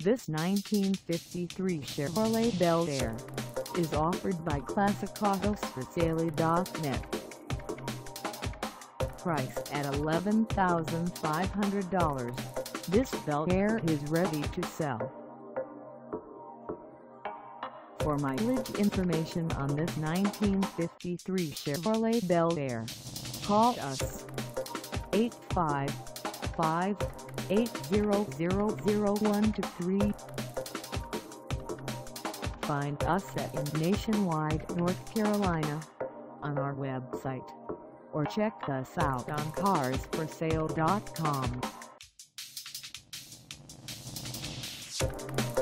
This 1953 Chevrolet Bel Air is offered by ClassicAutosForSale.net. Priced at $11,500, this Bel Air is ready to sell. For mileage information on this 1953 Chevrolet Bel Air, call us 855-800-0123. Find us in Nationwide, North Carolina, on our website, or check us out on CarsForSale.com.